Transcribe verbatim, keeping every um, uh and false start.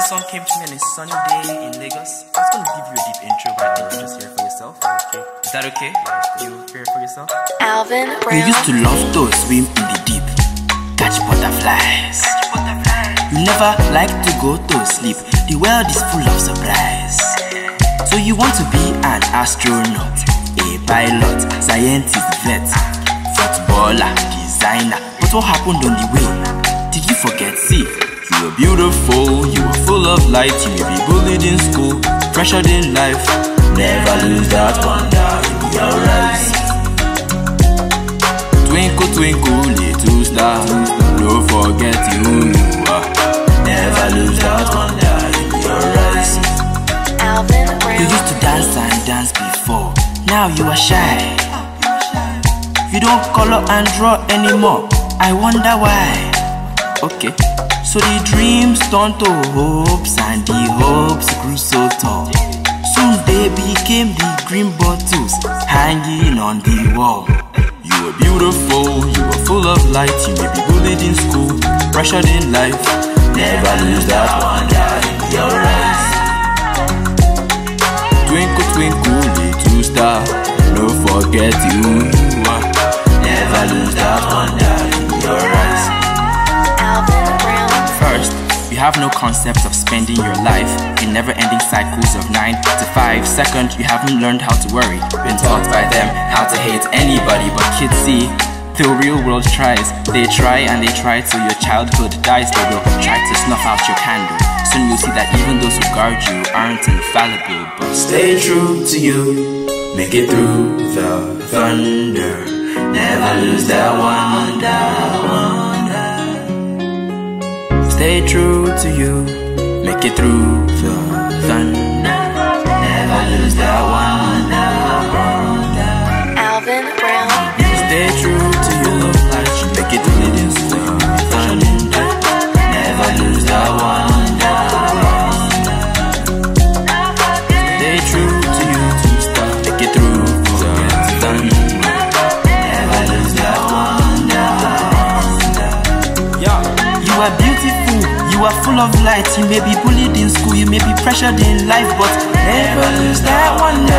this song came to me on a sunny day in Lagos. I was going to give you a deep intro, but I think you just hear it for yourself. Okay. Is that okay? You hear it for yourself? Alvin Brown. You used to love to swim in the deep, catch butterflies. Catch butterflies. You never like to go to sleep. The world is full of surprise. So you want to be an astronaut, a pilot, scientist, vet, footballer, designer. But what happened on the way? Did you forget? See, you were beautiful, you were full of light. You may be bullied in school, pressured in life. Never lose that wonder in your eyes. Twinkle, twinkle, little star, don't forget who you are. Never lose that wonder in your eyes. Alvin Brown. You used to dance and dance before, now you are shy. You don't color and draw anymore, I wonder why. Okay, so the dreams turned to hopes, and the hopes grew so tall. Soon they became the green bottles hanging on the wall. You were beautiful, you were full of light. You may be bullied in school, pressured in life. Never lose that wonder in your eyes. Twinkle, twinkle, little star, don't forget who you are. Never lose that wonder in your eyes. Alvin Brown. First, you have no concept of spending your life in never-ending cycles of nine to five. Second, you haven't learned how to worry, been taught by them how to hate anybody. But kids see, the real world tries. They try and they try till your childhood dies. They will try to snuff out your candle. Soon you'll see that even those who guard you aren't infallible. But stay true to you, make it through the thunder. Never lose that wonder, wonder. Stay true to you, make it through the thunder. Never lose that wonder, wonder. Alvin Brown. Stay true to your love life, you make it through the thunder. Never lose that wonder, wonder. Stay true to you, to stop, make it through the thunder. Never lose that wonder, wonder. Yeah. You are beautiful, you are full of light. You may be bullied in school, you may be pressured in life, but never lose that wonder